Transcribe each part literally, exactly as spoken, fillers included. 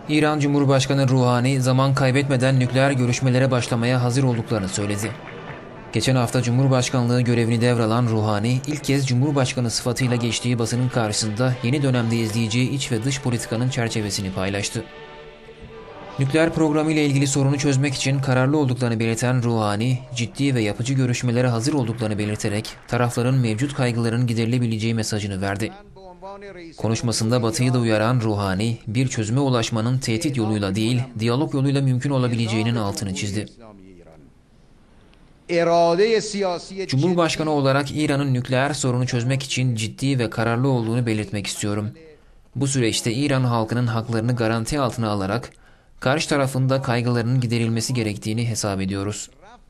İran Cumhurbaşkanı Ruhani zaman kaybetmeden nükleer görüşmelere başlamaya hazır olduklarını söyledi. Geçen hafta Cumhurbaşkanlığı görevini devralan Ruhani, ilk kez Cumhurbaşkanı sıfatıyla geçtiği basının karşısında yeni dönemde izleyeceği iç ve dış politikanın çerçevesini paylaştı. Nükleer programı ile ilgili sorunu çözmek için kararlı olduklarını belirten Ruhani, ciddi ve yapıcı görüşmelere hazır olduklarını belirterek tarafların mevcut kaygıların giderilebileceği mesajını verdi. Konuşmasında Batı'yı da uyaran Ruhani, bir çözüme ulaşmanın tehdit yoluyla değil, diyalog yoluyla mümkün olabileceğinin altını çizdi. Cumhurbaşkanı olarak İran'ın nükleer sorunu çözmek için ciddi ve kararlı olduğunu belirtmek istiyorum. Bu süreçte İran halkının haklarını garanti altına alarak, karşı tarafında kaygılarının giderilmesi gerektiğini hesap ediyoruz.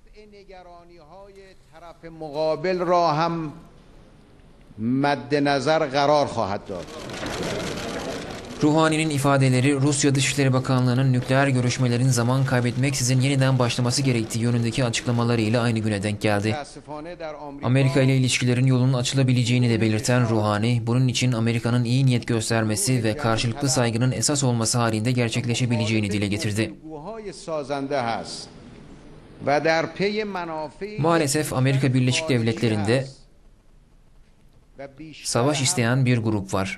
Ruhani'nin ifadeleri Rusya Dışişleri Bakanlığı'nın nükleer görüşmelerin zaman kaybetmeksizin yeniden başlaması gerektiği yönündeki açıklamalarıyla aynı güne denk geldi. Amerika ile ilişkilerin yolunun açılabileceğini de belirten Ruhani, bunun için Amerika'nın iyi niyet göstermesi ve karşılıklı saygının esas olması halinde gerçekleşebileceğini dile getirdi. Maalesef Amerika Birleşik Devletleri'nde savaş isteyen bir grup var.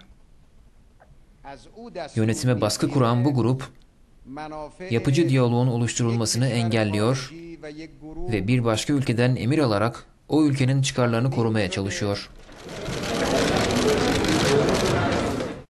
Yönetime baskı kuran bu grup, yapıcı diyaloğun oluşturulmasını engelliyor ve bir başka ülkeden emir alarak o ülkenin çıkarlarını korumaya çalışıyor.